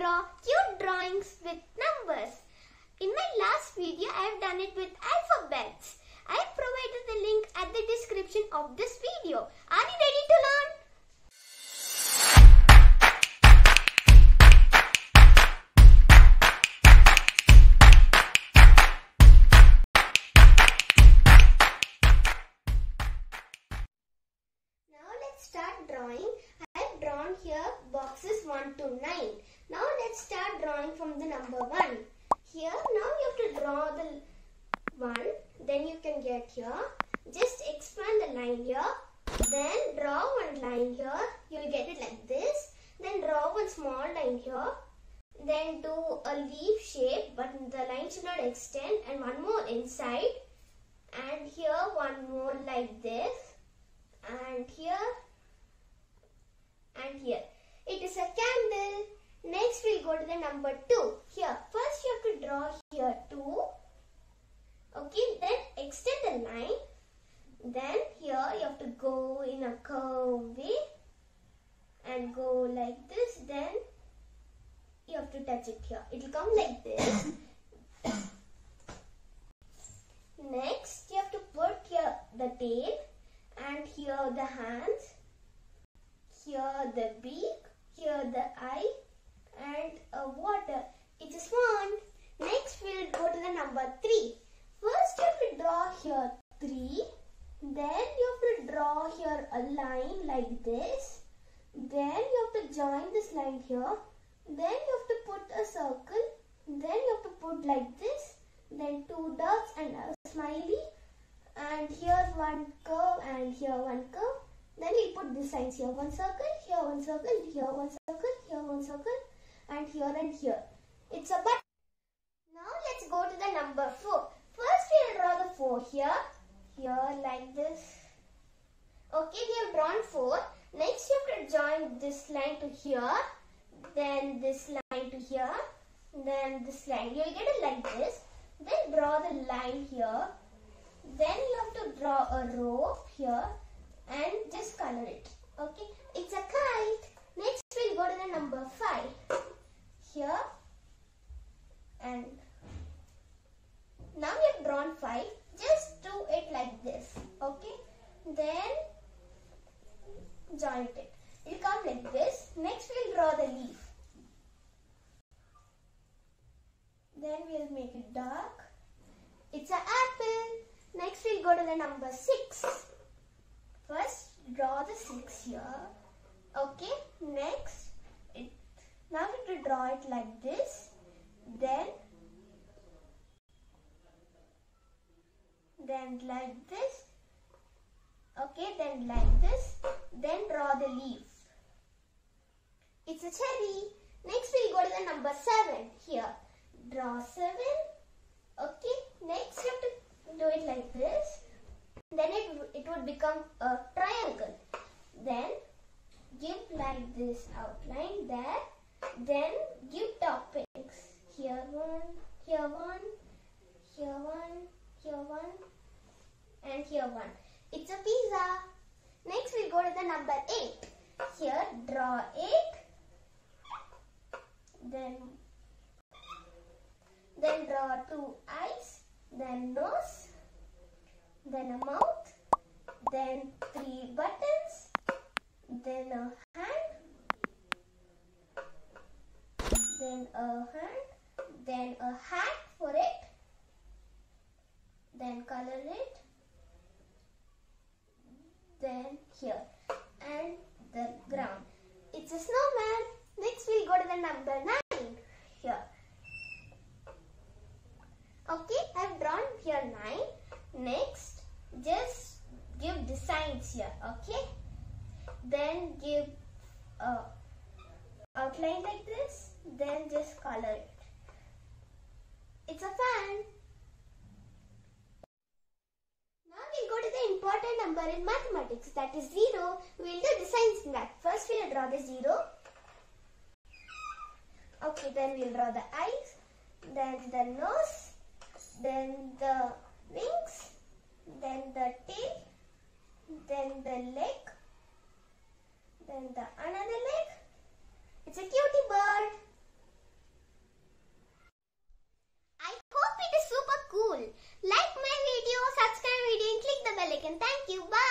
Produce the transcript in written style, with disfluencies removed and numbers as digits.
draw cute drawings with numbers. In my last video, I have done it with alphabets. I have provided the link at the description of this video. Are you ready to learn? Now let's start drawing. I have drawn here boxes 1 to 9. Now let's start drawing from the number 1. Here, now you have to draw the 1, then you can get here. Just expand the line here, then draw one line here. You will get it like this. Then draw one small line here. Then do a leaf shape, but the line should not extend. And one more inside. And here one more like this. And here. And here. It is a candle. Next we'll go to the number 2. Here, first you have to draw here 2. Okay, then extend the line. Then here you have to go in a curve way. And go like this. Then you have to touch it here. It will come like this. Next, you have to put here the tail. And here the hands. Here the beak. Here the eye. And a water. It's a swan. Next we'll go to the number 3. First you have to draw here 3. Then you have to draw here a line like this. Then you have to join this line here. Then you have to put a circle. Then you have to put like this. Then 2 dots and a smiley. And here one curve and here one curve. Then we put these signs here. One circle, here one circle, here one circle, here one circle. And here. It's a button. Now let's go to the number 4. First we will draw the 4 here. Here like this. Okay, we have drawn 4. Next you have to join this line to here. Then this line to here. Then this line. You will get it like this. Then draw the line here. Then you have to draw a rope here. And just color it. Okay, it's a kite. Next we'll go to the number 5. Here. And now we have drawn 5. Just do it like this. Okay. Then join it. It will come like this. Next we'll draw the leaf. Then we'll make it dark. It's an apple. Next we'll go to the number 6. First draw the 6 here. Okay. Next. Now we have to draw it like this. Then like this. Okay, then like this. Then draw the leaf. It's a cherry. Next we'll go to the number 7. Here. Draw 7. Okay. Next you have to do it like this. Then it would become a triangle. Then give like this outline there. Then give toppings. Here one, here one, here one, here one, and here one. It's a pizza. Next we go to the number 8. Here draw 8. Then draw 2 eyes. Then nose. Then a mouth. Then 3 buttons. Then a hand. Then a hand. Then a hat for it. Then color it. Then here. And the ground. It's a snowman. Next we'll go to the number 9. Here. Okay, I've drawn here 9. Next, just give designs here. Okay. Then give outline like this. Then just color it. It's a fan. Now we'll go to the important number in mathematics, that is 0. We'll do designs in that. First we'll draw the 0. Okay, then we'll draw the eyes, then the nose, then the wings, then the tail, then the leg, then the another leg. It's a cutie bird. Thank you. Bye.